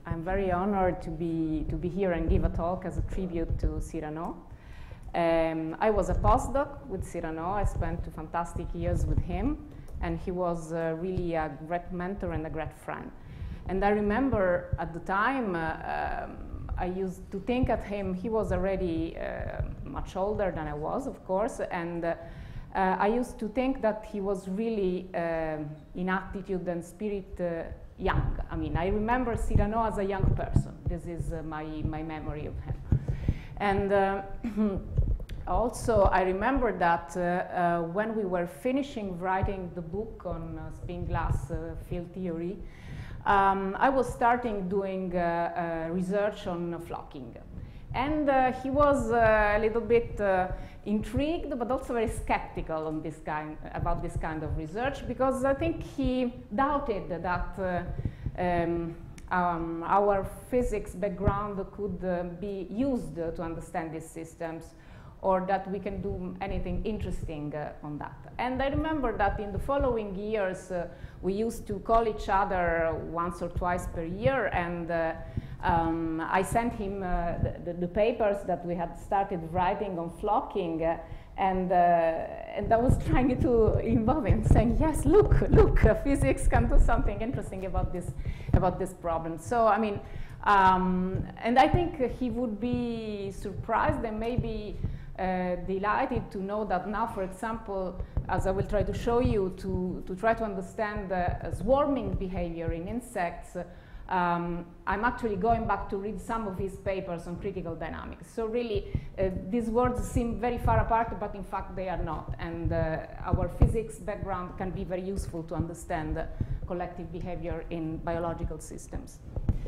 I'm very honored to be here and give a talk as a tribute to Cyrano. I was a postdoc with Cyrano. I spent 2 fantastic years with him, and he was really a great mentor and a great friend. And I remember at the time, I used to think at him, he was already much older than I was, of course, and I used to think that he was really, in attitude and spirit, young. I mean, I remember Cyrano as a young person. This is my memory of him. And also, I remember that when we were finishing writing the book on spin glass field theory, I was starting doing research on flocking. And he was a little bit intrigued, but also very skeptical on about this kind of research, because I think he doubted that our physics background could be used to understand these systems, or that we can do anything interesting on that. And I remember that in the following years, we used to call each other once or twice per year, and I sent him the papers that we had started writing on flocking, and I was trying to involve him, saying, yes, look, physics can do something interesting about this problem. So, I mean, and I think he would be surprised and maybe delighted to know that now, for example, as I will try to show you, to try to understand swarming behavior in insects, I'm actually going back to read some of his papers on critical dynamics. So really, these words seem very far apart, but in fact they are not. And our physics background can be very useful to understand collective behavior in biological systems.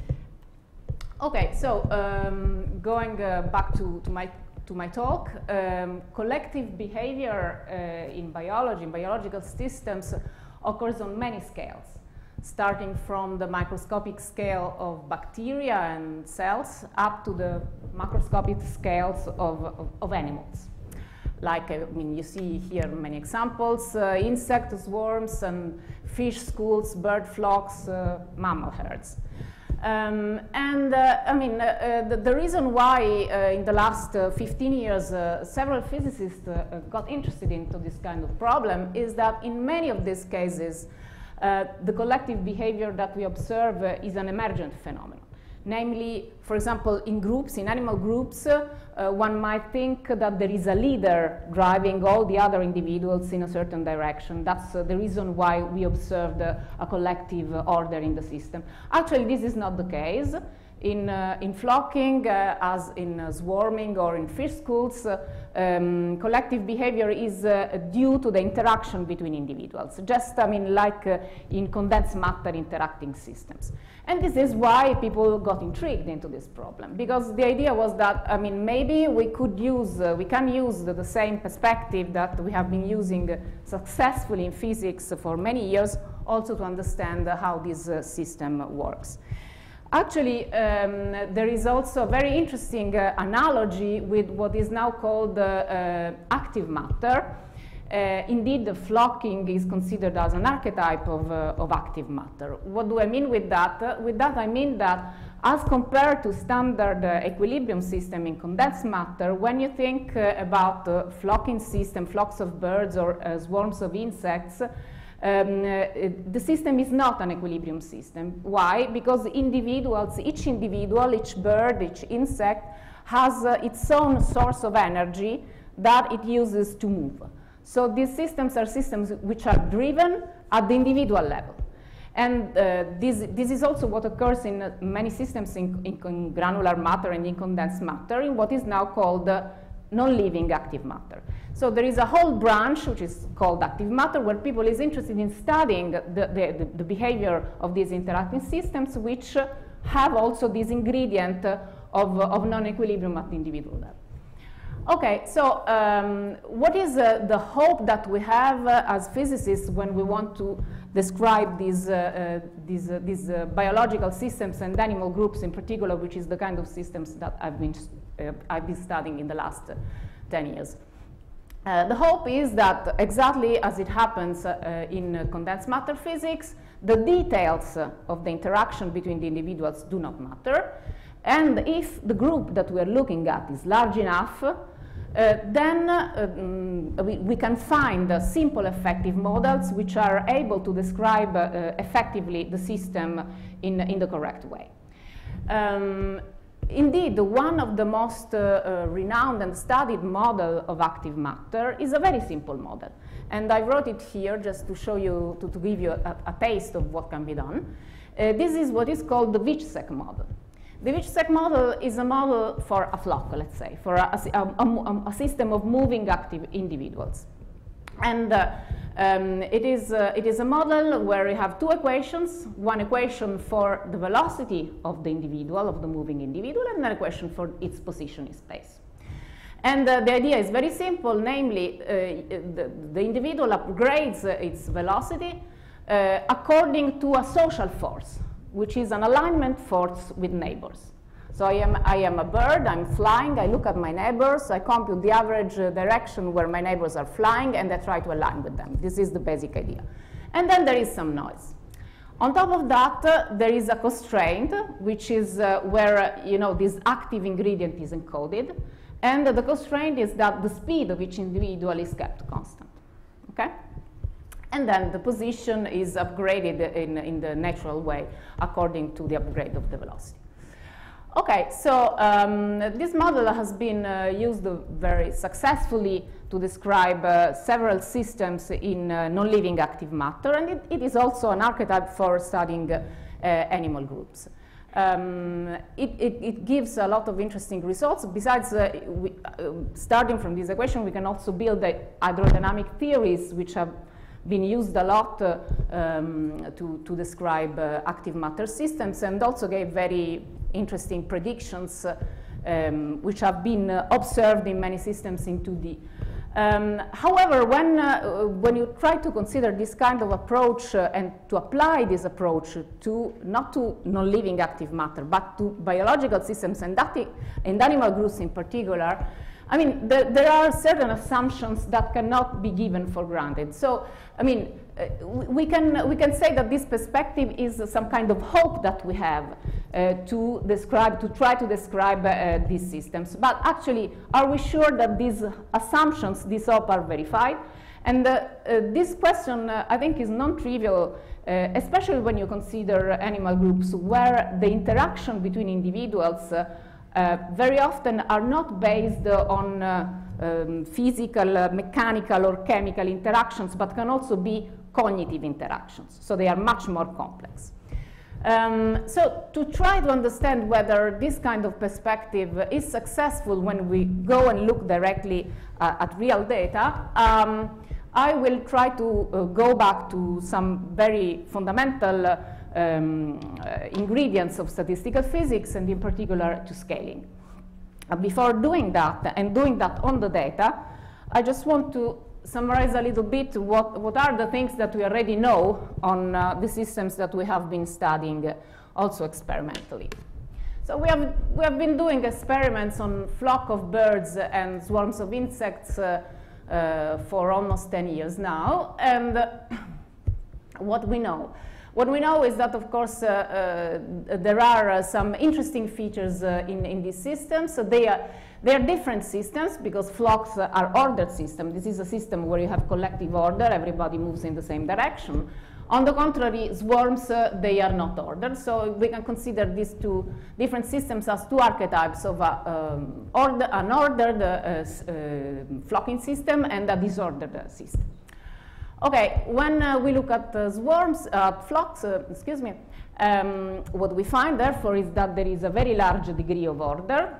Okay, so going back to my talk, collective behavior in biology, in biological systems, occurs on many scales, starting from the microscopic scale of bacteria and cells up to the macroscopic scales of animals. Like, I mean, you see here many examples, insect swarms and fish schools, bird flocks, mammal herds. I mean, the reason why in the last 15 years several physicists got interested into this kind of problem is that in many of these cases the collective behavior that we observe is an emergent phenomenon. Namely, for example, in groups, in animal groups, one might think that there is a leader driving all the other individuals in a certain direction. That's the reason why we observed a collective order in the system. Actually, this is not the case. In flocking, as in swarming or in fish schools, collective behavior is due to the interaction between individuals, just, I mean, like in condensed matter interacting systems. And this is why people got intrigued into this problem, because the idea was that, I mean, maybe we could use, we can use the same perspective that we have been using successfully in physics for many years, also to understand how this system works. Actually, there is also a very interesting analogy with what is now called active matter. Indeed, the flocking is considered as an archetype of active matter. What do I mean with that? With that, I mean that as compared to standard equilibrium system in condensed matter, when you think about flocking system, flocks of birds or swarms of insects, the system is not an equilibrium system. Why? Because individuals, each individual, each bird, each insect has its own source of energy that it uses to move. So these systems are systems which are driven at the individual level. And this is also what occurs in many systems in granular matter and in condensed matter, in what is now called non-living active matter. So there is a whole branch which is called active matter, where people is interested in studying the behavior of these interacting systems, which have also this ingredient of non-equilibrium at the individual level. Okay, so what is the hope that we have as physicists when we want to describe these biological systems and animal groups in particular, which is the kind of systems that I've been studying in the last 10 years? The hope is that exactly as it happens in condensed matter physics, the details of the interaction between the individuals do not matter. And if the group that we are looking at is large enough, then we can find simple effective models which are able to describe effectively the system in the correct way. Indeed, one of the most renowned and studied model of active matter is a very simple model. And I wrote it here just to show you, to give you a taste of what can be done. This is what is called the Vitsec model. The Vitsec model is a model for a flock, let's say, for a system of moving active individuals. And it is a model where you have two equations, one equation for the velocity of the individual, of the moving individual, and another equation for its position in space. And the idea is very simple, namely the individual upgrades its velocity according to a social force, which is an alignment force with neighbors. So I am a bird, I'm flying, I look at my neighbors, I compute the average direction where my neighbors are flying, and I try to align with them. This is the basic idea. And then there is some noise. On top of that, there is a constraint, which is where this active ingredient is encoded, and the constraint is that the speed of each individual is kept constant. Okay? And then the position is upgraded in the natural way according to the upgrade of the velocity. Okay, so this model has been used very successfully to describe several systems in non-living active matter, and it is also an archetype for studying animal groups. It gives a lot of interesting results. Besides, starting from this equation, we can also build the hydrodynamic theories, which have been used a lot to describe active matter systems, and also gave very interesting predictions which have been observed in many systems in 2D. However, when you try to consider this kind of approach and to apply this approach to not to non-living active matter, but to biological systems and animal groups in particular, I mean, there are certain assumptions that cannot be given for granted. So, I mean, we can say that this perspective is some kind of hope that we have to try to describe these systems. But actually, are we sure that these assumptions, this hope, are verified? And this question, I think, is non-trivial, especially when you consider animal groups where the interaction between individuals very often are not based on physical, mechanical, or chemical interactions, but can also be cognitive interactions. So they are much more complex. So to try to understand whether this kind of perspective is successful when we go and look directly at real data, I will try to go back to some very fundamental ingredients of statistical physics, and in particular to scaling. Before doing that, and doing that on the data, I just want to summarize a little bit what are the things that we already know on the systems that we have been studying also experimentally. So we have been doing experiments on flock of birds and swarms of insects for almost 10 years now, and what we know. What we know is that, of course, there are some interesting features in these systems. So they are different systems because flocks are ordered systems. This is a system where you have collective order, everybody moves in the same direction. On the contrary, swarms, they are not ordered. So we can consider these two different systems as two archetypes of an ordered flocking system and a disordered system. Okay, when we look at swarms, flocks, what we find, therefore, is that there is a very large degree of order.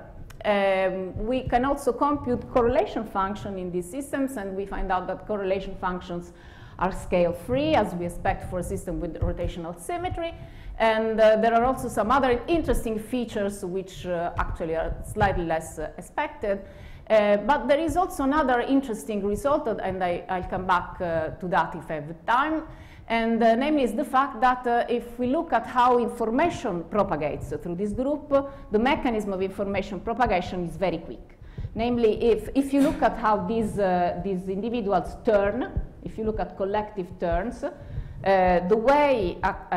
We can also compute correlation function in these systems, and we find out that correlation functions are scale-free, as we expect for a system with rotational symmetry. And there are also some other interesting features which actually are slightly less expected. But there is also another interesting result, and I'll come back to that if I have time, and namely is the fact that if we look at how information propagates through this group, the mechanism of information propagation is very quick. Namely, if you look at how these individuals turn, if you look at collective turns, the way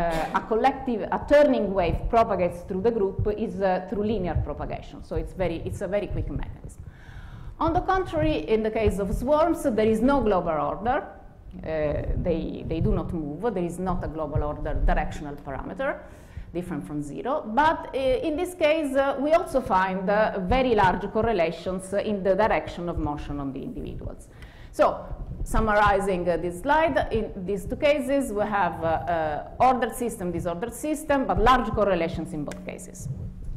a turning wave propagates through the group is through linear propagation. So it's a very quick mechanism. On the contrary, in the case of swarms, there is no global order. They do not move. There is not a global order directional parameter, different from 0. But in this case, we also find very large correlations in the direction of motion of the individuals. So, summarizing this slide, in these two cases, we have ordered system, disordered system, but large correlations in both cases.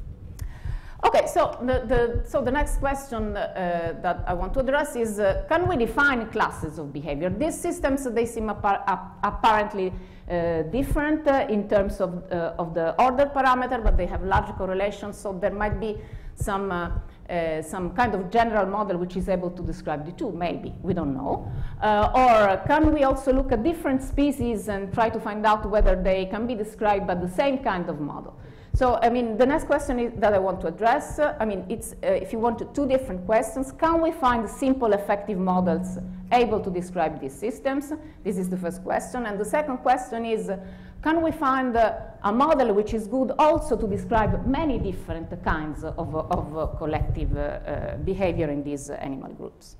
Okay, so the next question that I want to address is, can we define classes of behavior? These systems, they seem apparently different in terms of the order parameter, but they have large correlations, so there might be some kind of general model which is able to describe the two, maybe, we don't know. Or can we also look at different species and try to find out whether they can be described by the same kind of model? So, I mean, the next question that I want to address, I mean, it's, if you want two different questions, can we find simple effective models able to describe these systems? This is the first question. And the second question is, can we find a model which is good also to describe many different kinds of collective behavior in these animal groups?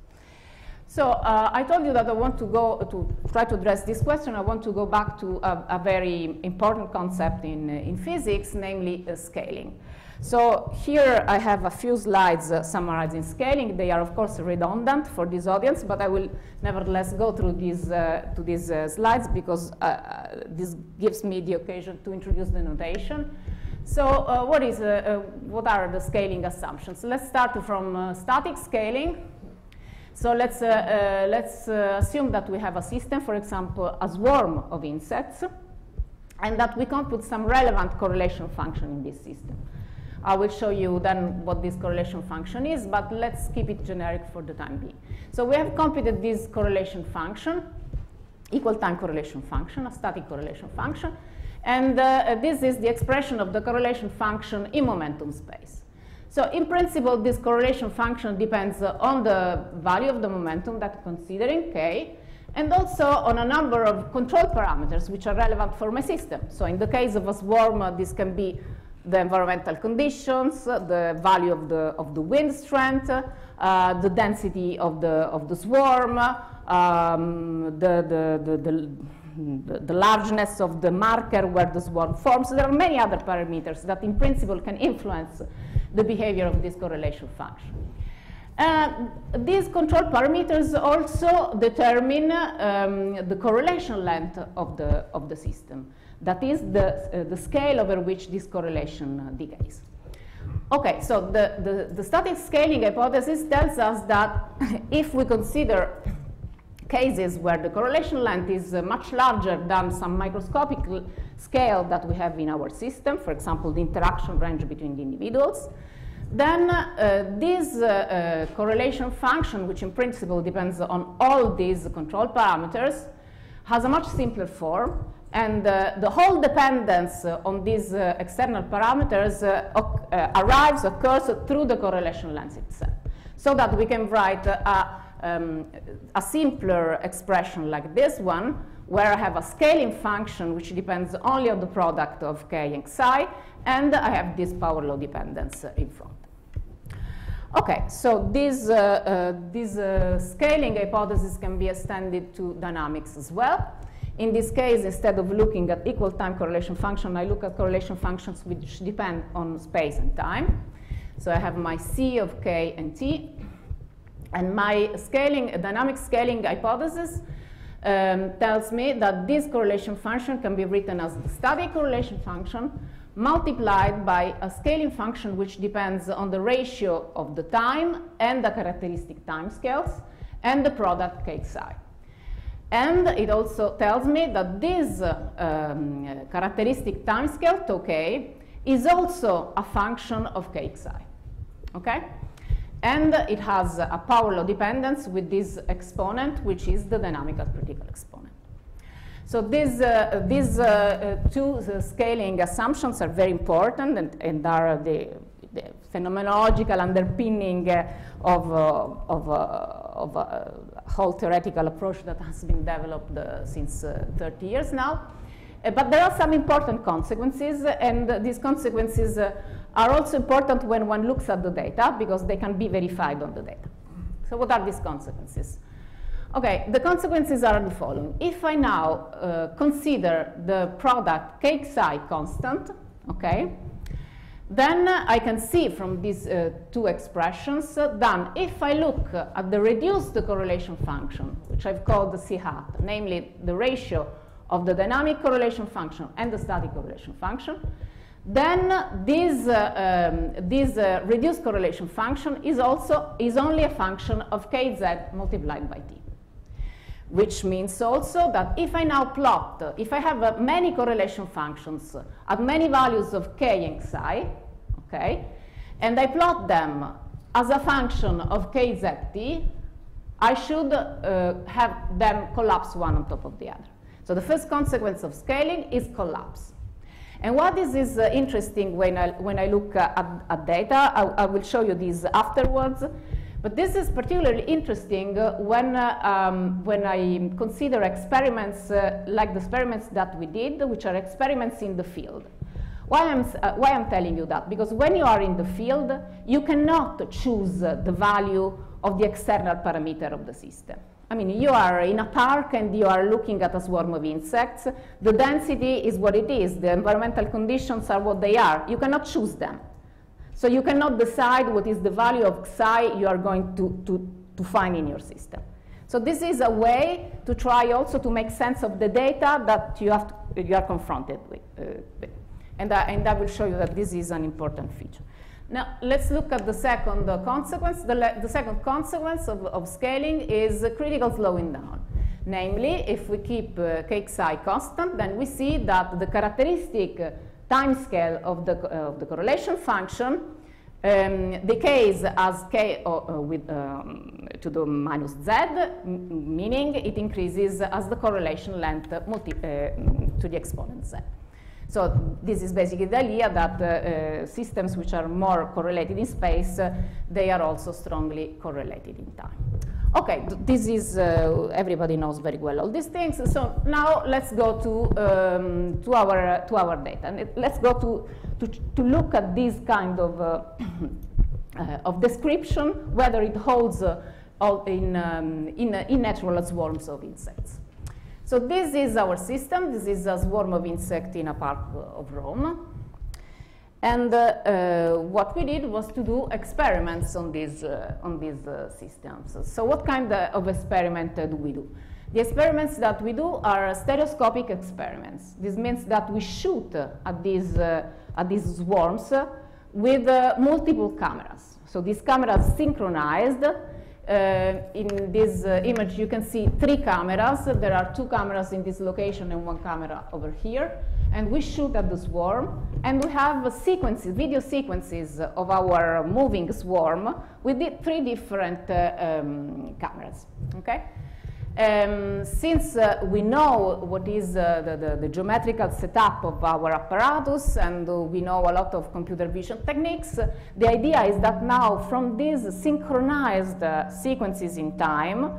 So I told you that I want to try to address this question. I want to go back to a very important concept in physics, namely scaling. So here I have a few slides summarizing scaling. They are, of course, redundant for this audience, but I will nevertheless go through these slides because this gives me the occasion to introduce the notation. So what are the scaling assumptions? Let's start from static scaling. So let's assume that we have a system, for example, a swarm of insects, and that we compute some relevant correlation function in this system. I will show you then what this correlation function is, but let's keep it generic for the time being. So we have computed this correlation function, equal time correlation function, a static correlation function, and this is the expression of the correlation function in momentum space. So in principle, this correlation function depends on the value of the momentum that I'm considering, k, and also on a number of control parameters which are relevant for my system. So in the case of a swarm, this can be the environmental conditions, the value of the wind strength, the density of the swarm, the largeness of the marker where the swarm forms. There are many other parameters that in principle can influence the behavior of this correlation function. These control parameters also determine the correlation length of the system. That is the scale over which this correlation decays. Okay, so the static scaling hypothesis tells us that if we consider cases where the correlation length is much larger than some microscopic scale that we have in our system, for example, the interaction range between the individuals, then this correlation function, which in principle depends on all these control parameters, has a much simpler form, and the whole dependence on these external parameters occurs through the correlation length itself, so that we can write a simpler expression like this one, where I have a scaling function which depends only on the product of k and psi, and I have this power law dependence in front. Okay, so this scaling hypothesis can be extended to dynamics as well. In this case, instead of looking at equal time correlation function, I look at correlation functions which depend on space and time. So I have my C of k and t, and my dynamic scaling hypothesis tells me that this correlation function can be written as the static correlation function multiplied by a scaling function which depends on the ratio of the time and the characteristic time scales and the product k psi. And it also tells me that this characteristic time scale, tau k, is also a function of k psi. Okay? And it has a power law dependence with this exponent, which is the dynamical critical exponent. So these two scaling assumptions are very important and are the phenomenological underpinning of a whole theoretical approach that has been developed since 30 years now. But there are some important consequences, and these consequences are also important when one looks at the data, because they can be verified on the data. So what are these consequences? Okay, the consequences are the following. If I now consider the product k psi constant, okay, then I can see from these two expressions that if I look at the reduced correlation function, which I've called the C hat, namely the ratio of the dynamic correlation function and the static correlation function, then this reduced correlation function is only a function of kz multiplied by t. Which means also that if I now plot, if I have many correlation functions at many values of k and psi, okay, and I plot them as a function of kzt, I should have them collapse one on top of the other. So the first consequence of scaling is collapse. And what is interesting when I look at data, I will show you these afterwards, but this is particularly interesting when I consider experiments like the experiments that we did, which are experiments in the field. Why I'm telling you that? Because when you are in the field, you cannot choose the value of the external parameter of the system. I mean, you are in a park and you are looking at a swarm of insects. The density is what it is. The environmental conditions are what they are. You cannot choose them. So you cannot decide what is the value of psi you are going to find in your system. So this is a way to try also to make sense of the data that you are confronted with. And I will show you that this is an important feature. Now, let's look at the second consequence. The second consequence of scaling is critical slowing down. Namely, if we keep k psi constant, then we see that the characteristic time scale of the correlation function decays as k to the minus z, meaning it increases as the correlation length to the exponent z. So this is basically the idea that systems which are more correlated in space, they are also strongly correlated in time. Okay, this is, everybody knows very well all these things. So now let's go to our data. And let's go to look at this kind of description, whether it holds in natural swarms of insects. So this is our system. This is a swarm of insects in a park of Rome. And what we did was to do experiments on these systems. So what kind of experiment do we do? The experiments that we do are stereoscopic experiments. This means that we shoot at these swarms with multiple cameras. So these cameras synchronized. In this image, you can see 3 cameras. There are 2 cameras in this location and 1 camera over here. And we shoot at the swarm. And we have sequences, video sequences of our moving swarm with the 3 different cameras. Okay? Since we know what is the geometrical setup of our apparatus and we know a lot of computer vision techniques, the idea is that now from these synchronized sequences in time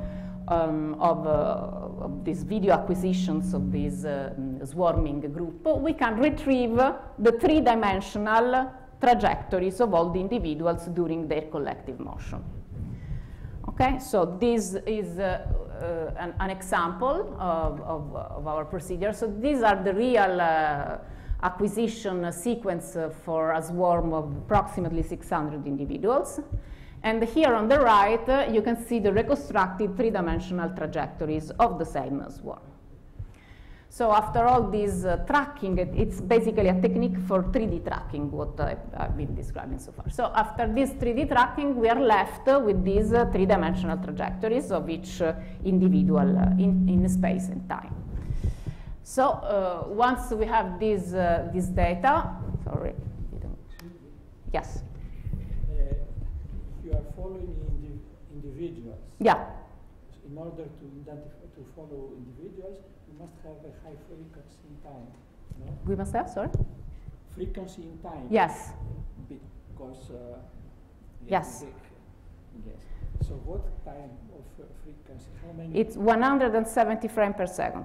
of these video acquisitions of this swarming group, we can retrieve the 3-dimensional trajectories of all the individuals during their collective motion. Okay, so this is an example of our procedure. So these are the real acquisition sequence for a swarm of approximately 600 individuals. And here on the right, you can see the reconstructed 3-dimensional trajectories of the same swarm. So after all this tracking, it's basically a technique for 3D tracking, what I've been describing so far. So after this 3D tracking, we are left with these 3-dimensional trajectories of each individual in space and time. So once we have this data, sorry, yes? You are following individuals. Yeah. In order to follow individuals, you must have a high frequency in time. No? We must have, sorry? Frequency in time. Yes. because Yes. Yes. So what time of frequency? How many? It's 170 frames per second.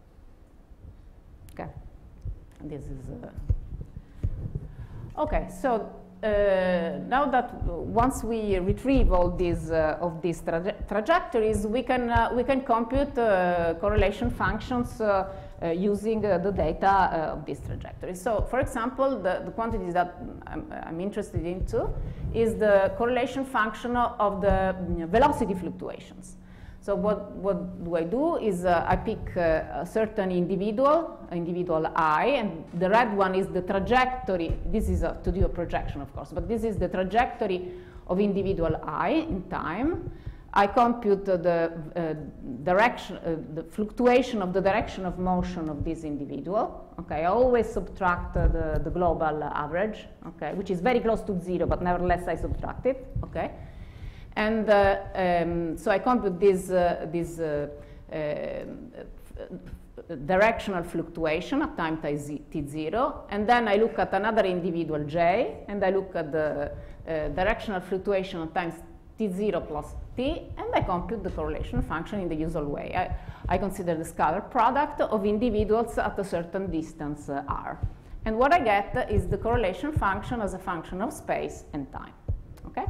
Okay. And this is okay. So now that once we retrieve all these of these trajectories, we can compute correlation functions using the data of these trajectories. So, for example, the quantities that I'm interested in too is the correlation function of the velocity fluctuations. So what do I do is I pick a certain individual I, and the red one is the trajectory. This is to do a projection, of course, but this is the trajectory of individual I in time. I compute the direction, the fluctuation of the direction of motion of this individual. Okay, I always subtract the global average, okay, which is very close to 0, but nevertheless I subtract it. Okay. And so I compute this directional fluctuation at time t0, and then I look at another individual j, and I look at the directional fluctuation at times t0 plus t, and I compute the correlation function in the usual way. I consider the scalar product of individuals at a certain distance r. And what I get is the correlation function as a function of space and time. Okay?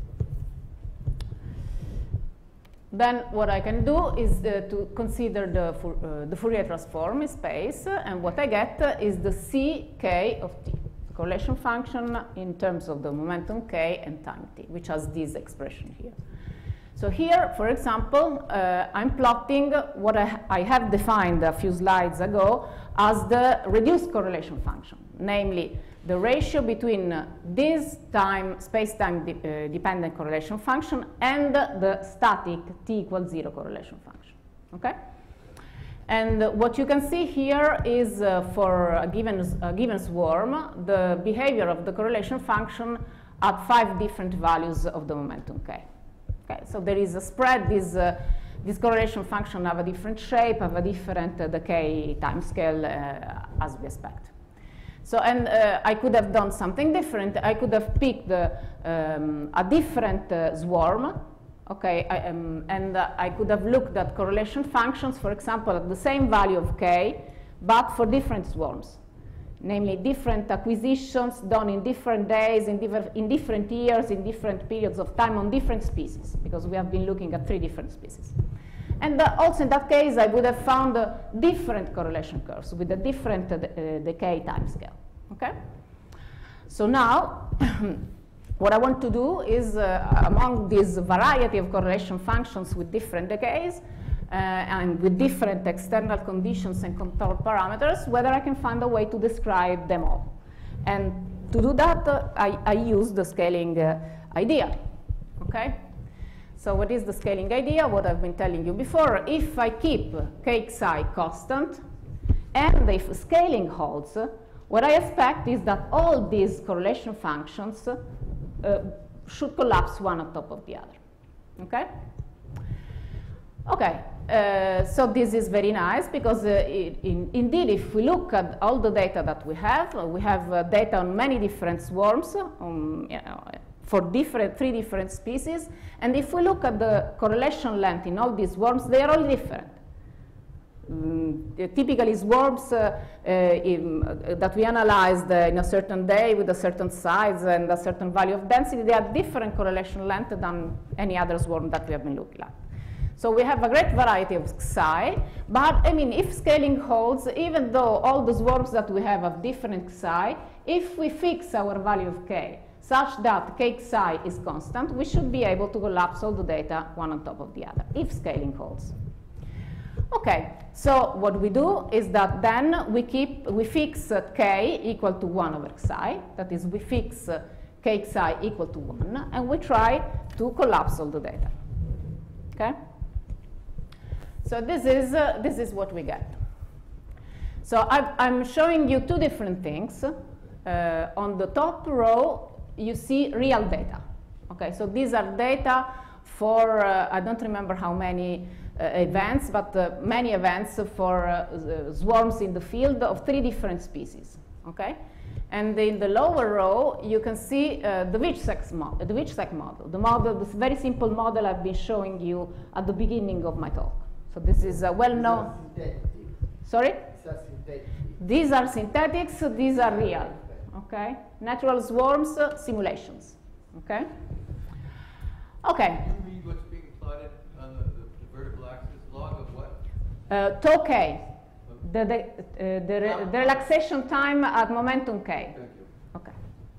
Then what I can do is to consider the Fourier transform in space, and what I get is the ck of t, the correlation function in terms of the momentum k and time t, which has this expression here. So here, for example, I'm plotting what I have defined a few slides ago as the reduced correlation function, namely the ratio between this space-time dependent correlation function and the static t equals 0 correlation function. Okay? And what you can see here is for a given swarm, the behavior of the correlation function at 5 different values of the momentum k. Okay? So there is a spread. This correlation function have a different shape, have a different decay timescale as we expect. So, and I could have done something different. I could have picked a different swarm, okay, and I could have looked at correlation functions, for example, at the same value of k, but for different swarms, namely different acquisitions done in different days, in different years, in different periods of time on different species, because we have been looking at 3 different species. And also in that case, I would have found different correlation curves with a different decay timescale. Okay? So now, what I want to do is, among this variety of correlation functions with different decays and with different external conditions and control parameters, whether I can find a way to describe them all. And to do that, I use the scaling idea. Okay? So what is the scaling idea? What I've been telling you before. If I keep k psi constant, and if scaling holds, what I expect is that all these correlation functions should collapse one on top of the other. Okay? Okay, so this is very nice because indeed, if we look at all the data that we have data on many different swarms, for 3 different species, and if we look at the correlation length in all these swarms, they are all different. Typically, swarms that we analyzed in a certain day with a certain size and a certain value of density, they have different correlation length than any other swarm that we have been looking at. So we have a great variety of psi, but I mean, if scaling holds, even though all the swarms that we have different psi, if we fix our value of k such that k psi is constant, we should be able to collapse all the data one on top of the other, if scaling holds. Okay, so what we do is that then we fix k equal to 1 over psi, that is, we fix k psi equal to 1, and we try to collapse all the data. Okay? So this is what we get. So I'm showing you 2 different things. On the top row, you see real data. Okay, so these are data for, I don't remember how many events, but many events for swarms in the field of 3 different species. Okay, And in the lower row, you can see the WICHSEC model, this very simple model I've been showing you at the beginning of my talk. So this is a well-known. Sorry? These are synthetics, these are real. Okay? Natural swarms, simulations. Okay? Okay. Can you read what's being plotted on the vertical axis? Log of what? Tau k. The relaxation time at momentum k. Thank you. Okay.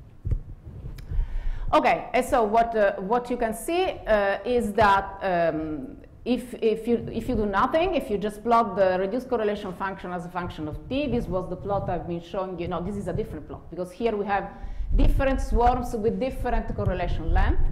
Okay, and so what you can see is that if you do nothing, if you just plot the reduced correlation function as a function of t, this was the plot I've been showing you. No, this is a different plot because here we have different swarms with different correlation length.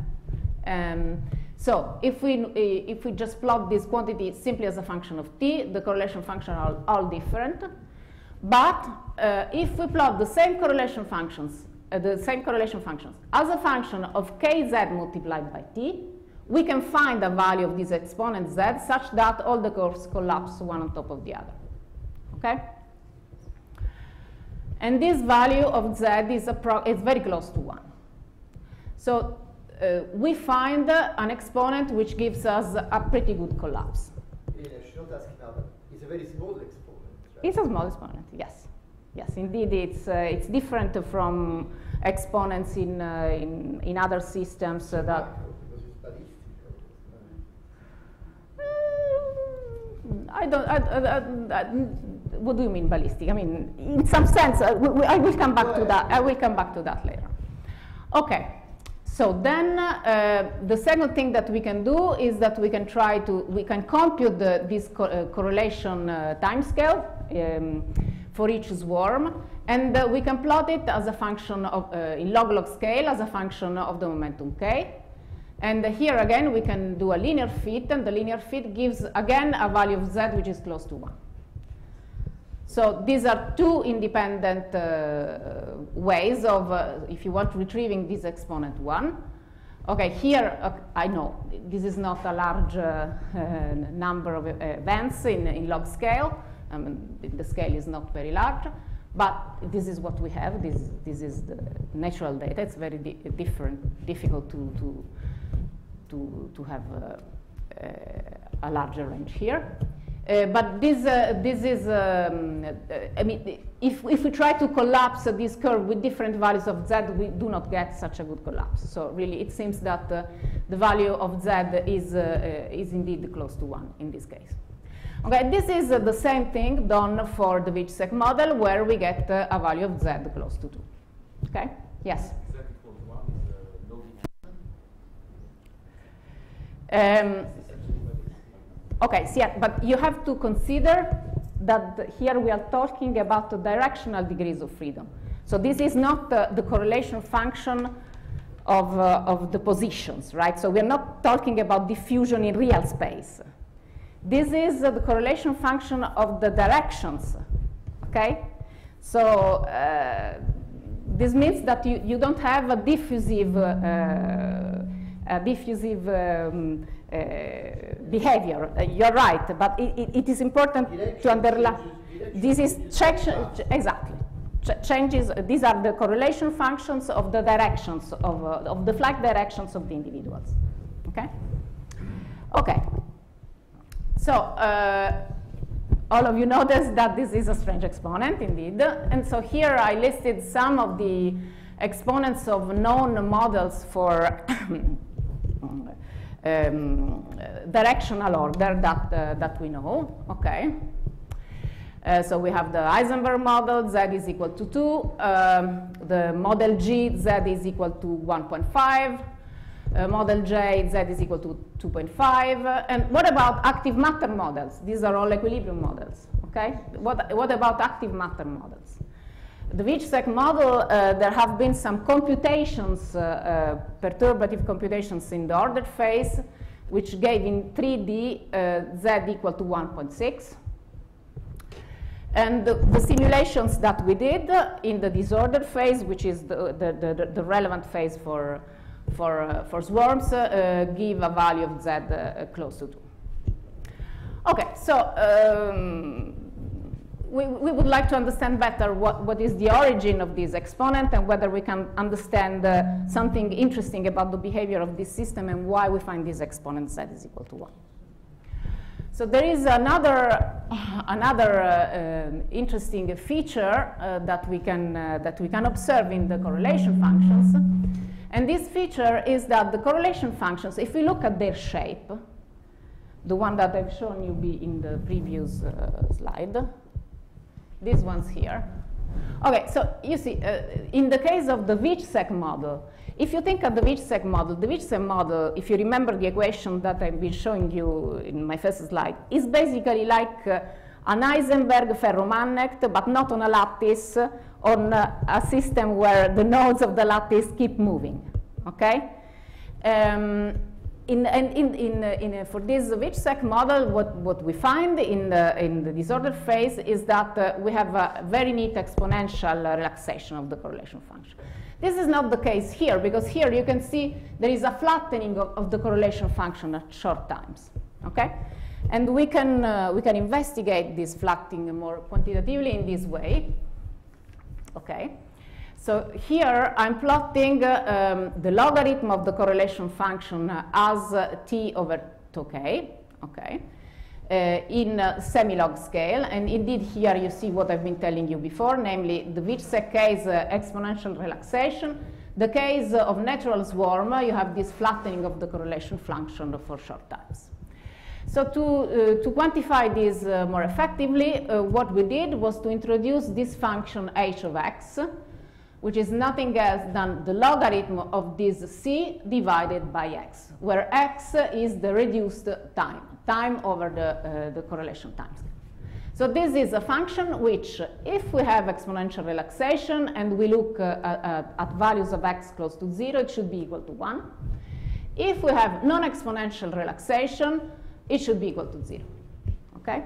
So if we just plot this quantity simply as a function of t, the correlation functions are all different. But if we plot the same correlation functions as a function of kz multiplied by t, we can find a value of this exponent z such that all the curves collapse one on top of the other. Okay? And this value of z is very close to 1. So we find an exponent which gives us a pretty good collapse. It's a very small exponent. Right? It's a small exponent, yes. Yes, indeed, it's different from exponents in other systems that. Because it's ballistic. I don't. What do you mean ballistic? I mean, in some sense, I will come back to that. I will come back to that later. Okay. So then the second thing that we can do is that we can compute this correlation timescale for each swarm, and we can plot it as a function of, in log-log scale as a function of the momentum k. And here again we can do a linear fit, and the linear fit gives again a value of z which is close to 1. So these are two independent ways of, if you want, retrieving this exponent 1. Okay, here I know this is not a large number of events in log scale. The scale is not very large, but this is what we have. This is the natural data. It's very difficult to have a larger range here. But this is, I mean, if we try to collapse this curve with different values of z, we do not get such a good collapse. So really, it seems that the value of z is indeed close to 1 in this case. Okay, this is the same thing done for the WICHSEC model, where we get a value of z close to 2. Okay? Yes? Z equals 1 is no linear. Okay, so yeah, but you have to consider that here we are talking about the directional degrees of freedom. So this is not the correlation function of the positions, right? So we're not talking about diffusion in real space. This is the correlation function of the directions, okay? So this means that you don't have a diffusive behavior. You're right, but it is important to underline. This is exactly changes. These are the correlation functions of the directions of the flight directions of the individuals. Okay. Okay. So all of you notice that this is a strange exponent, indeed. And so here I listed some of the exponents of known models for directional order that we know. Okay. So we have the Heisenberg model, z is equal to 2. The model G, z is equal to 1.5. Model J, z is equal to 2.5. And what about active matter models? These are all equilibrium models. Okay. What about active matter models? The WICHSEC model, there have been some computations, perturbative computations in the ordered phase, which gave in 3D z equal to 1.6. And the simulations that we did in the disordered phase, which is the relevant phase for swarms, give a value of z close to 2. Okay, so we would like to understand better what is the origin of this exponent and whether we can understand something interesting about the behavior of this system and why we find this exponent z is equal to 1. So there is another interesting feature that we can observe in the correlation functions, and this feature is that the correlation functions, if we look at their shape, the one that I've shown you in the previous slide, these ones here. Okay, so you see, in the case of the WICHSEC model, if you think of the WICHSEC model, if you remember the equation that I've been showing you in my first slide, is basically like an Heisenberg ferromagnet, but not on a lattice, on a system where the nodes of the lattice keep moving, okay? For this WICHSEC model, what we find in the disordered phase is that we have a very neat exponential relaxation of the correlation function. This is not the case here, because here you can see there is a flattening of the correlation function at short times, okay? And we can investigate this flattening more quantitatively in this way, okay? So here I'm plotting the logarithm of the correlation function as t over 2k, okay, in semi-log scale. And indeed here you see what I've been telling you before, namely the WICHSEC case exponential relaxation. The case of natural swarm, you have this flattening of the correlation function for short times. So to quantify this more effectively, what we did was to introduce this function h of x, which is nothing else than the logarithm of this c divided by x, where x is the reduced time over the correlation time scale. So this is a function which, if we have exponential relaxation and we look at values of x close to 0, it should be equal to 1. If we have non-exponential relaxation, it should be equal to 0, okay?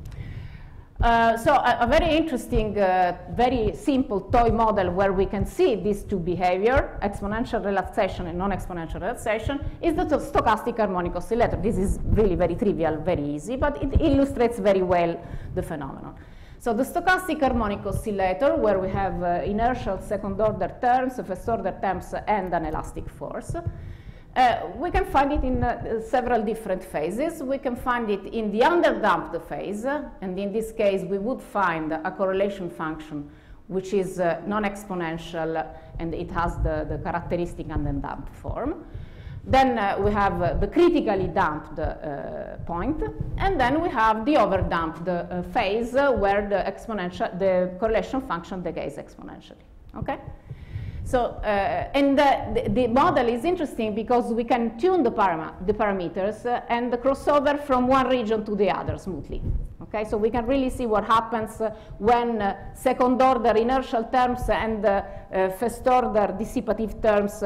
So a very interesting, very simple toy model where we can see these two behavior, exponential relaxation and non-exponential relaxation, is the stochastic harmonic oscillator. This is really very trivial, very easy, but it illustrates very well the phenomenon. So the stochastic harmonic oscillator, where we have inertial second-order terms, first-order terms, and an elastic force, we can find it in several different phases. We can find it in the underdamped phase, and in this case we would find a correlation function which is non-exponential, and it has the characteristic underdamped form. Then we have the critically damped point, and then we have the overdamped phase where the correlation function decays exponentially, okay? So, and the model is interesting because we can tune the parameters and the crossover from one region to the other smoothly. Okay, so we can really see what happens when second-order inertial terms and first-order dissipative terms,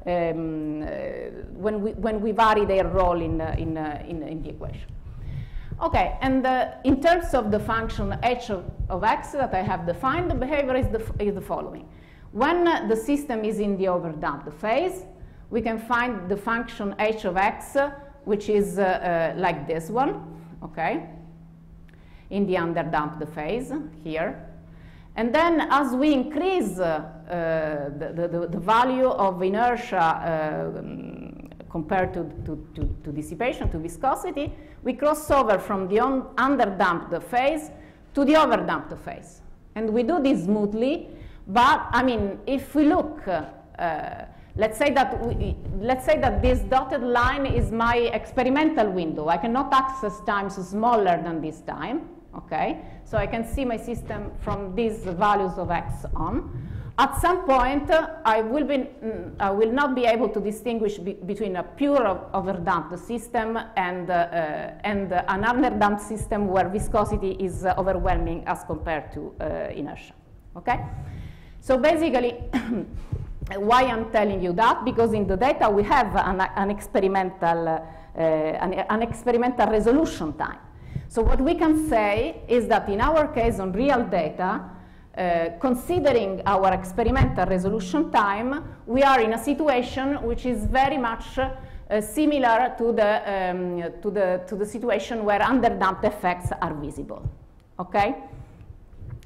when we vary their role in the equation. Okay, and in terms of the function h of x that I have defined, the behavior is the following. When the system is in the overdamped phase, we can find the function h of x, which is like this one, okay, in the underdamped phase here. And then as we increase the value of inertia compared to dissipation, to viscosity, we cross over from the underdamped phase to the overdamped phase. And we do this smoothly. But I mean, if we look, let's say that this dotted line is my experimental window. I cannot access times smaller than this time. Okay, so I can see my system from these values of x on. At some point, I will not be able to distinguish between a pure overdamped system and an underdamped system where viscosity is overwhelming as compared to inertia. Okay. So basically, why I'm telling you that? Because in the data we have an experimental resolution time. So what we can say is that in our case on real data, considering our experimental resolution time, we are in a situation which is very much similar to the situation where underdamped effects are visible. Okay.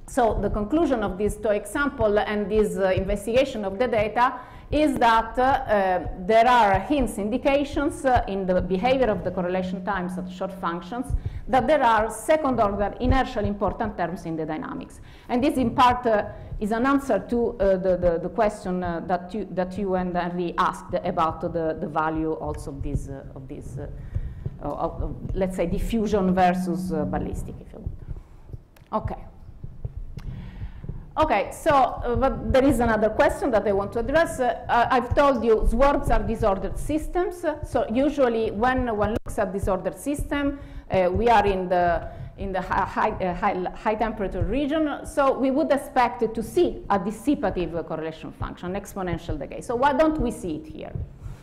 So the conclusion of this toy example and this investigation of the data is that there are hints, indications in the behavior of the correlation times of short functions that there are second-order inertial important terms in the dynamics. And this, in part, is an answer to the question that you and Henri asked about the value also of this, let's say, diffusion versus ballistic, if you want. Okay. Okay, so but there is another question that I want to address. I've told you swarms are disordered systems. So usually when one looks at disordered system, we are in the high temperature region. So we would expect to see a dissipative correlation function, exponential decay. So why don't we see it here?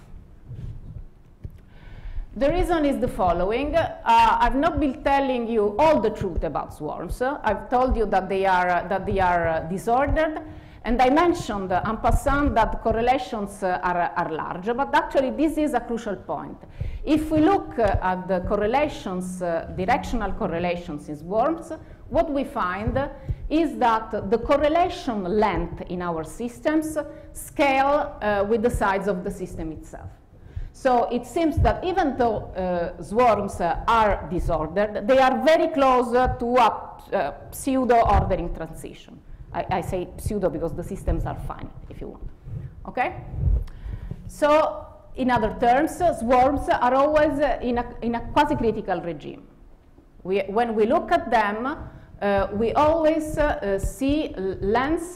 The reason is the following. I've not been telling you all the truth about swarms. I've told you that they are disordered, and I mentioned en passant that correlations are large, but actually this is a crucial point. If we look at the correlations, directional correlations in swarms, what we find is that the correlation length in our systems scale with the size of the system itself. So it seems that even though swarms are disordered, they are very close to a pseudo-ordering transition. I say pseudo because the systems are finite, if you want. Okay? So in other terms, swarms are always in a quasi-critical regime. When we look at them, we always see length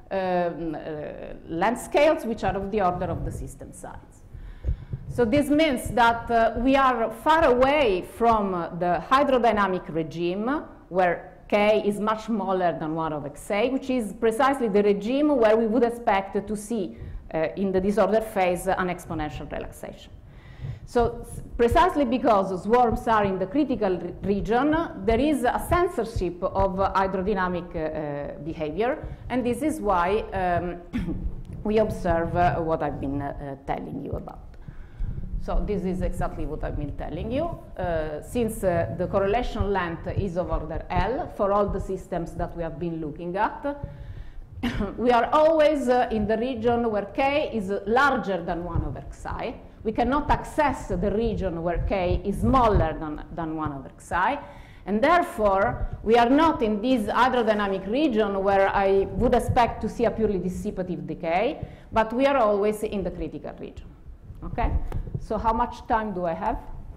scales which are of the order of the system size. So this means that we are far away from the hydrodynamic regime, where K is much smaller than 1 over Xa, which is precisely the regime where we would expect to see in the disorder phase an exponential relaxation. So precisely because swarms are in the critical region, there is a censorship of hydrodynamic behavior, and this is why we observe what I've been telling you about. So this is exactly what I've been telling you. Since the correlation length is of order L for all the systems that we have been looking at, we are always in the region where K is larger than 1 over Xi. We cannot access the region where K is smaller than 1 over Xi. And therefore, we are not in this hydrodynamic region where I would expect to see a purely dissipative decay, but we are always in the critical region. Okay? So how much time do I have?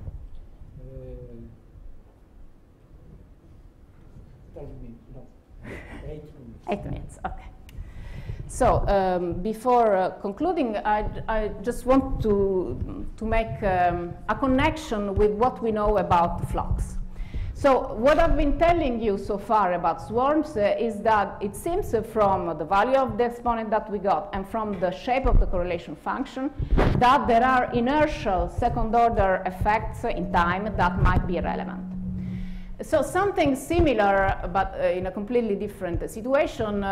12 minutes, no, 8 minutes. 8 minutes, okay. So before concluding, I just want to make a connection with what we know about flux. So what I've been telling you so far about swarms is that it seems from the value of the exponent that we got and from the shape of the correlation function that there are inertial second-order effects in time that might be relevant. So something similar, but in a completely different situation,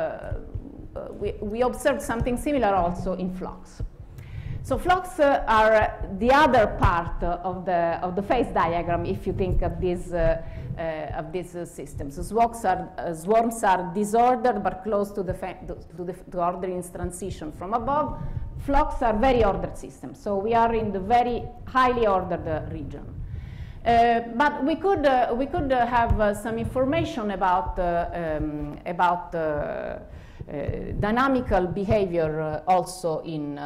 we observed something similar also in flux. So flux are the other part of the phase diagram if you think of these systems. Swarms are disordered but close to the ordering transition from above. Flux are very ordered systems. So we are in the very highly ordered region. But we could have some information about dynamical behavior also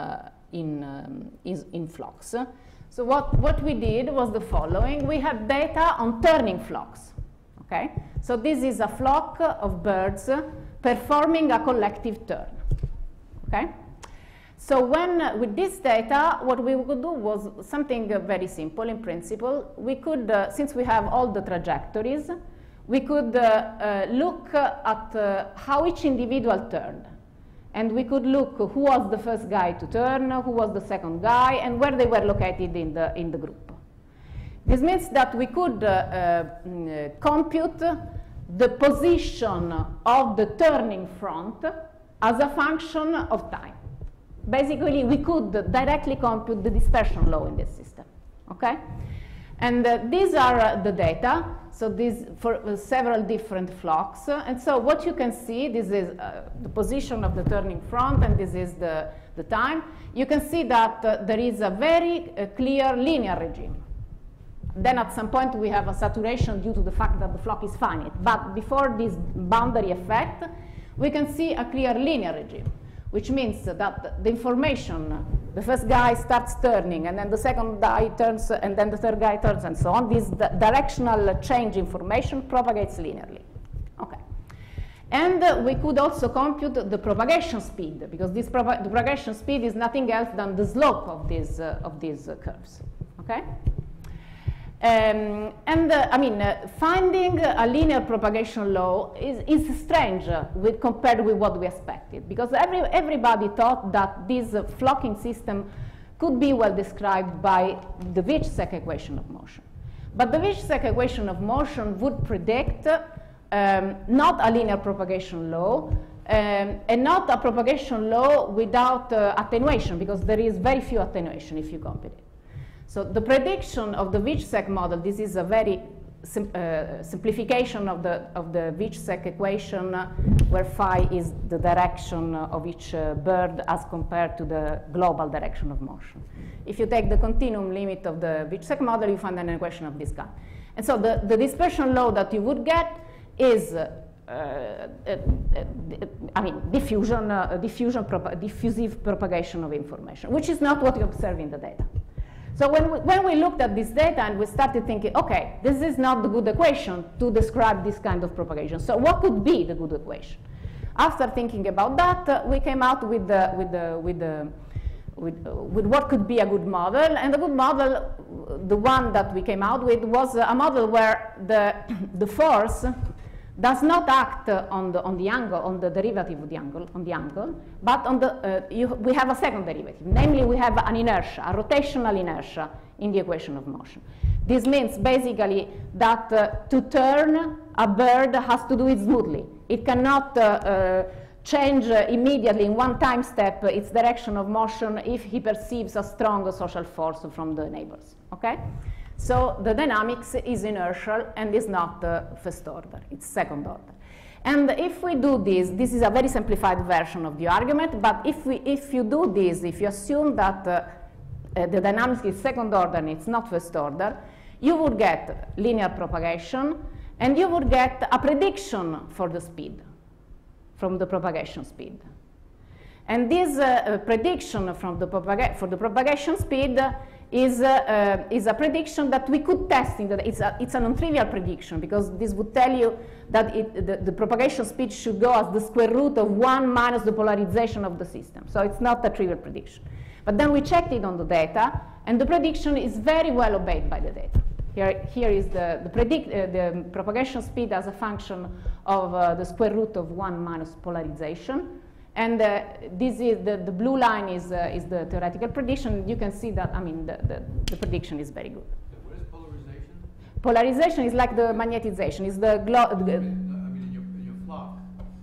in flux. So what we did was the following. We had data on turning flocks. Okay? So this is a flock of birds performing a collective turn. Okay? So with this data, what we could do was something very simple in principle. We could, since we have all the trajectories, we could look at how each individual turned. And we could look who was the first guy to turn, who was the second guy, and where they were located in the group. This means that we could compute the position of the turning front as a function of time. Basically, we could directly compute the dispersion law in this system. Okay? And these are the data. So this for several different flocks. And so what you can see, this is the position of the turning front, and this is the time. You can see that there is a very clear linear regime. Then at some point we have a saturation due to the fact that the flock is finite. But before this boundary effect, we can see a clear linear regime, which means that the information, the first guy starts turning, and then the second guy turns, and then the third guy turns, and so on. This directional change information propagates linearly. Okay. And we could also compute the propagation speed, because this the propagation speed is nothing else than the slope of these curves. Okay. Finding a linear propagation law is strange compared with what we expected, because everybody thought that this flocking system could be well described by the Witschek equation of motion. But the Witschek equation of motion would predict not a linear propagation law, and not a propagation law without attenuation, because there is very few attenuation if you compute it. So the prediction of the Witschek model, this is a very simplification of the Witschek equation, where phi is the direction of each bird as compared to the global direction of motion. If you take the continuum limit of the Witschek model, you find an equation of this kind. And so the dispersion law that you would get is diffusive propagation of information, which is not what you observe in the data. So when we looked at this data and we started thinking, okay, this is not the good equation to describe this kind of propagation. So what could be the good equation? After thinking about that, we came out with what could be a good model. And the good model, the one that we came out with, was a model where the force does not act on the angle, on the derivative of the angle, but on the we have a second derivative. Namely, we have an inertia, a rotational inertia in the equation of motion. This means basically that to turn a bird has to do it smoothly. It cannot change immediately in one time step its direction of motion if he perceives a strong social force from the neighbors. Okay? So the dynamics is inertial and is not first order, it's second order. And if we do this is a very simplified version of the argument, but if you do this, if you assume that the dynamics is second order and it's not first order, you would get linear propagation, and you would get a prediction for the speed, from the propagation speed. And this prediction for the propagation speed is a prediction that we could test. It's a non-trivial prediction, because this would tell you that the propagation speed should go as the square root of 1 minus the polarization of the system. So it's not a trivial prediction. But then we checked it on the data, and the prediction is very well obeyed by the data. Here is the propagation speed as a function of the square root of 1 minus polarization. And this is the blue line is the theoretical prediction. You can see that, I mean, the prediction is very good. So what is polarization? Polarization is like the magnetization. Is the in your flock.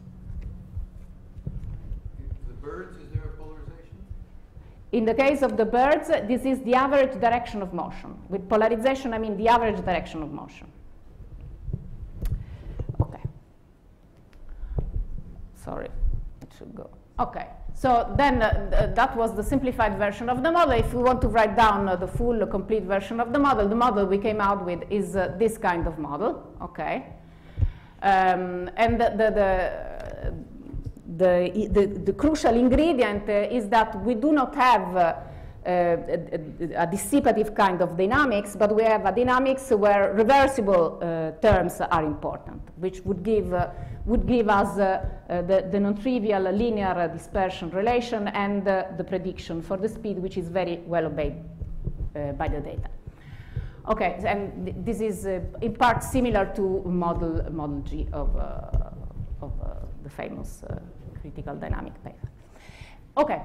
The birds, is there a polarization? In the case of the birds, this is the average direction of motion. With polarization, I mean the average direction of motion. Okay. Sorry. Go. Okay, so then that was the simplified version of the model. If we want to write down the full, complete version of the model we came out with is this kind of model. Okay, and the crucial ingredient is that we do not have a dissipative kind of dynamics, but we have a dynamics where reversible terms are important, which would give us the non-trivial linear dispersion relation and the prediction for the speed, which is very well obeyed by the data. Okay, and this is in part similar to model G of the famous critical dynamic paper. Okay.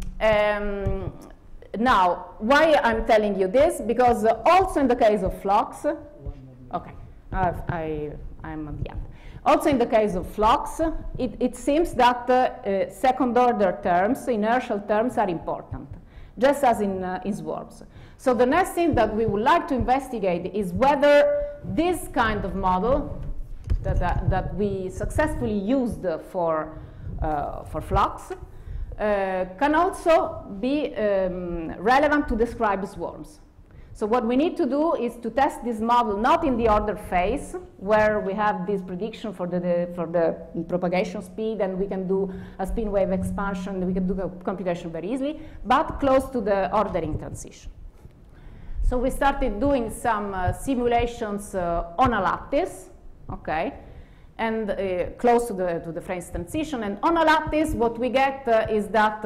Now, why I'm telling you this? Because also in the case of flocks, okay, I'm at the end. Also in the case of flocks, it seems that second order terms, inertial terms, are important, just as in swarms. So the next thing that we would like to investigate is whether this kind of model that we successfully used for flocks can also be relevant to describe swarms. So what we need to do is to test this model not in the order phase, where we have this prediction for the propagation speed, and we can do a spin wave expansion, we can do the computation very easily, but close to the ordering transition. So we started doing some simulations on a lattice, okay, and close to the phase transition. And on a lattice, what we get is that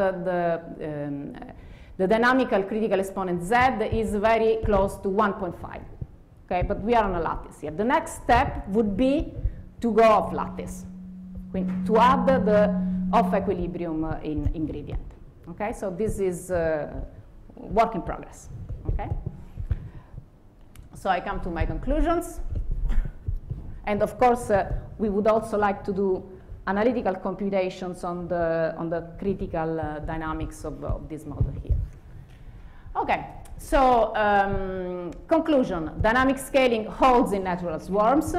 the dynamical critical exponent Z is very close to 1.5. Okay, but we are on a lattice here. The next step would be to go off lattice, to add the off equilibrium in gradient. Okay, so this is work in progress. Okay, so I come to my conclusions. And of course, we would also like to do analytical computations on the critical dynamics of this model here. Okay, so conclusion, dynamic scaling holds in natural swarms.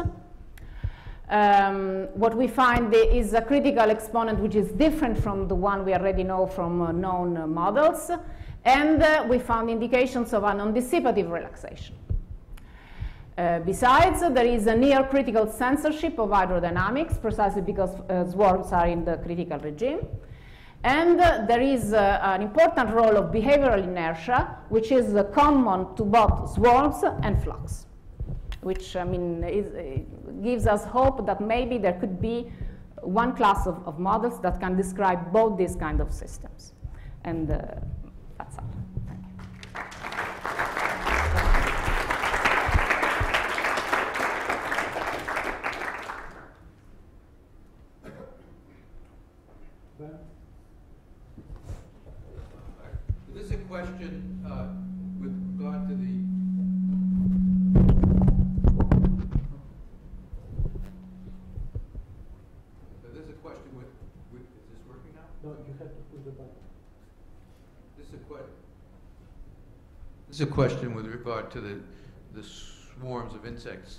What we find is a critical exponent which is different from the one we already know from known models, and we found indications of a non-dissipative relaxation. Besides, there is a near critical censorship of hydrodynamics, precisely because swarms are in the critical regime. And there is an important role of behavioral inertia, which is common to both swarms and flocks, which I mean gives us hope that maybe there could be one class of models that can describe both these kind of systems. And that's all. Thank you. This is a question with regard to the there's a question with is this working now? No, you have to push the button. This is a question with regard to the swarms of insects.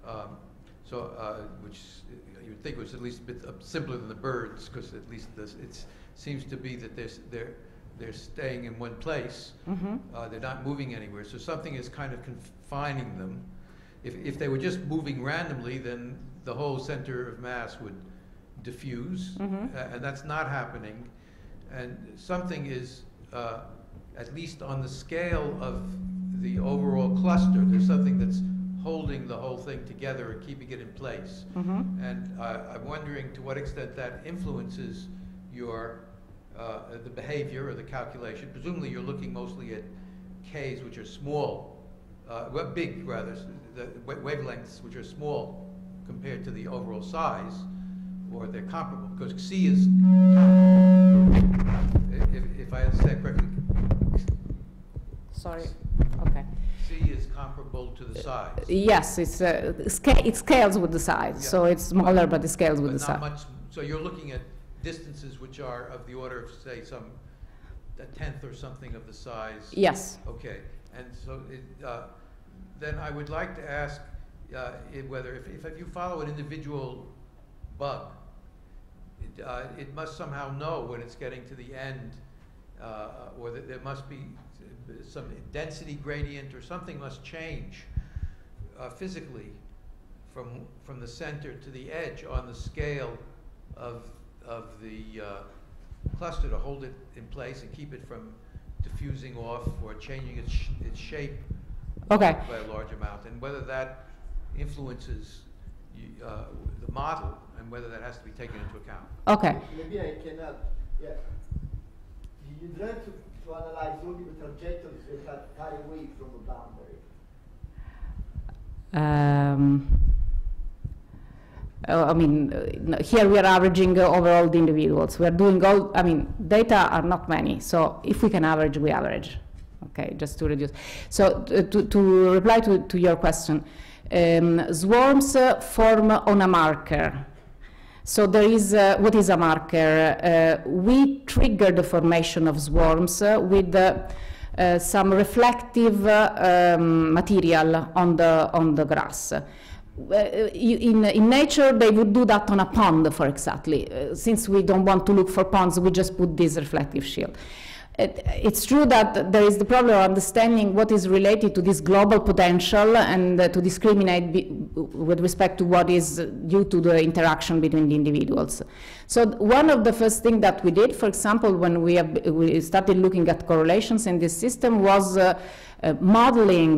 Which you would think was at least a bit simpler than the birds, because at least it seems to be that they're staying in one place. Mm-hmm. They're not moving anywhere. So something is kind of confining them. If they were just moving randomly, then the whole center of mass would diffuse, Mm-hmm. And that's not happening. And something is, at least on the scale of the overall cluster, there's something that's holding the whole thing together and keeping it in place. Mm-hmm. And I'm wondering to what extent that influences your the behavior or the calculation. Presumably you're looking mostly at Ks, which are small, big rather, the wavelengths which are small compared to the overall size, or they're comparable, because C is comparable, if I understand correctly. Sorry. Okay. C is comparable to the size. Yes, it scales with the size, Yeah. so it's smaller, but it scales with But the not size. much, so you're looking at distances which are of the order of, say, a tenth or something of the size. Yes. Okay, and so then I would like to ask whether if you follow an individual bug, it must somehow know when it's getting to the end, or that there must be some density gradient or something must change physically from the center to the edge on the scale of the cluster to hold it in place and keep it from diffusing off or changing its shape Okay. by a large amount, and whether that influences the model and whether that has to be taken into account. Okay. Maybe I can add. Yeah. You try to analyze only the trajectories that are far away from the boundary. I mean, here we are averaging over all the individuals. We are doing all, I mean, data are not many, so if we can average, we average. Okay, just to reduce. So to reply to your question, swarms form on a marker. So there is, what is a marker? We trigger the formation of swarms with some reflective material on the grass. In nature, they would do that on a pond, for exactly. Since we don't want to look for ponds, we just put this reflective shield. It's true that there is the problem of understanding what is related to this global potential and to discriminate with respect to what is due to the interaction between the individuals. So one of the first things that we did, for example, when we started looking at correlations in this system was modeling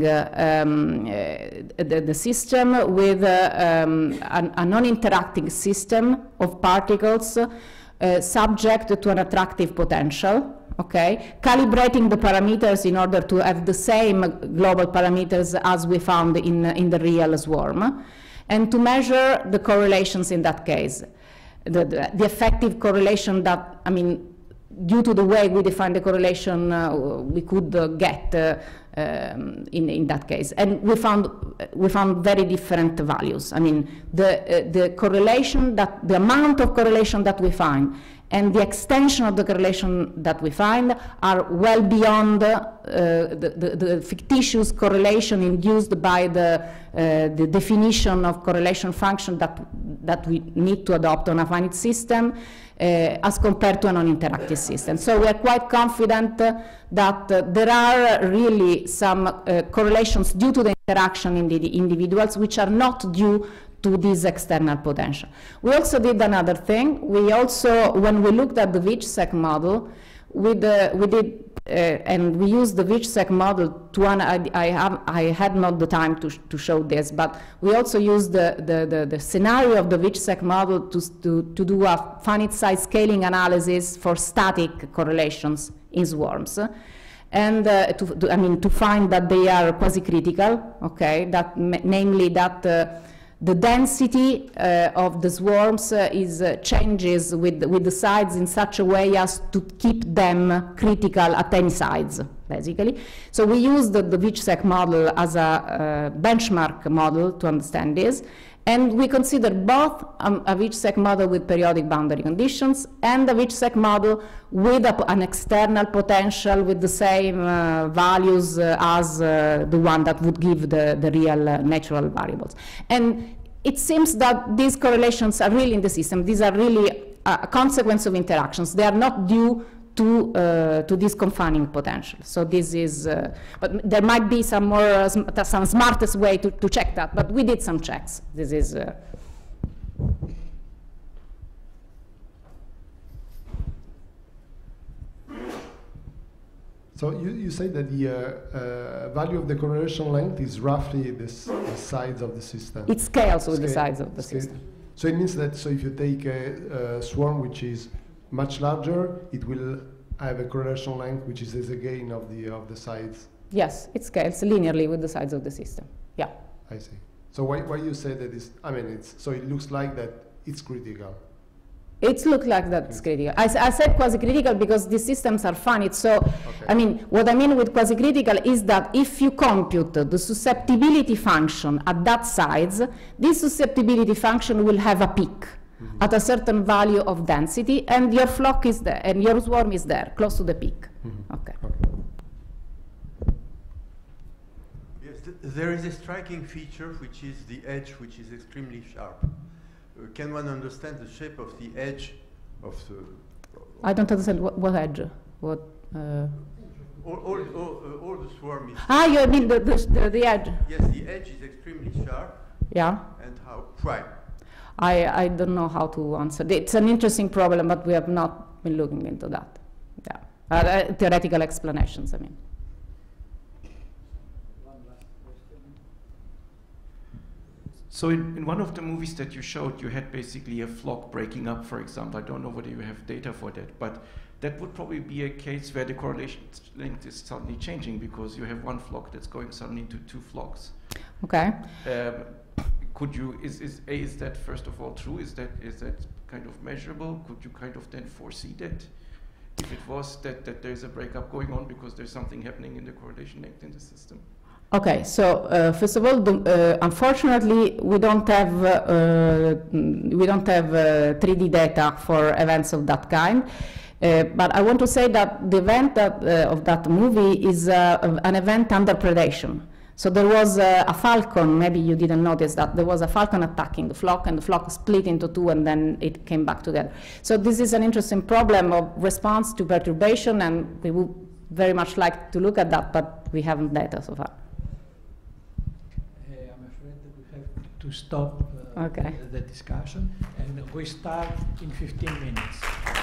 the system with a non-interacting system of particles subject to an attractive potential. Okay, calibrating the parameters in order to have the same global parameters as we found in the real swarm, and to measure the correlations in that case, the effective correlation that, I mean, due to the way we define the correlation, we could get in that case, and we found very different values. I mean, the correlation that the amount of correlation that we find and the extension of the correlation that we find are well beyond the fictitious correlation induced by the definition of correlation function that we need to adopt on a finite system as compared to a non-interactive system. So we are quite confident that there are really some correlations due to the interaction in the individuals which are not due to this external potential. We also did another thing. We also, when we looked at the VICSEC model, we used the VICSEC model to, I had not the time to show this, but we also used the scenario of the VICSEC model to do a finite size scaling analysis for static correlations in swarms. And to find that they are quasi-critical, okay, that namely that the density of the swarms changes with the sides in such a way as to keep them critical at any size, basically. So we used the VICSEC model as a benchmark model to understand this, and we consider both a VICSEC model with periodic boundary conditions and a VICSEC model with an external potential with the same values as the one that would give the real natural variables. And it seems that these correlations are really in the system. These are really a consequence of interactions. They are not due to this confining potential. So this is, but there might be some more, some smartest way to check that, but we did some checks. This is. So you say that the value of the correlation length is roughly the size of the system. It scales with the size of the system. So it means that if you take a swarm which is much larger, it will have a correlation length which is the gain of the size. Yes, it scales linearly with the size of the system. Yeah. I see. So why you say that is? I mean, so it looks like that it's critical. It looks like that's critical. I said quasi-critical because these systems are finite. So, okay. I mean, what I mean with quasi-critical is that if you compute the susceptibility function at that size, this susceptibility function will have a peak at a certain value of density, and your flock is there, and your swarm is there, close to the peak. Okay. Yes, there is a striking feature, which is the edge, which is extremely sharp. Can one understand the shape of the edge of the... I don't understand what edge. What? All the swarm is... Ah, you mean the edge? Yes, the edge is extremely sharp. Yeah. And how prime? I don't know how to answer. It's an interesting problem, but we have not been looking into that. Yeah. Theoretical explanations, I mean. So in one of the movies that you showed, you had basically a flock breaking up, for example. I don't know whether you have data for that, but that would probably be a case where the correlation length is suddenly changing because you have one flock that's going suddenly into two flocks. Okay. Could you, is that first of all true? Is that kind of measurable? Could you kind of then foresee that? If it was that there's a breakup going on because there's something happening in the correlation length in the system? Okay, so first of all, unfortunately, we don't have 3D data for events of that kind. But I want to say that the event of that movie is an event under predation. So there was a falcon, maybe you didn't notice that, there was a falcon attacking the flock, and the flock split into two, and then it came back together. So this is an interesting problem of response to perturbation, and we would very much like to look at that, but we haven't data so far. I'm afraid that we have to stop Okay. the discussion, and we start in 15 minutes.